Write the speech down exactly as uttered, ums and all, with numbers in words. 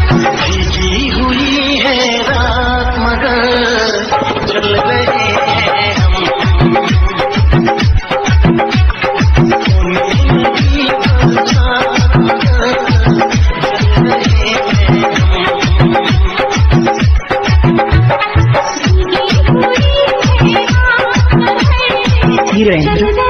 भीगी हुई है रात मगर चल रहे हैं हम। उन्हीं की परछाई मगर चल रहे हैं हम। हीरोइन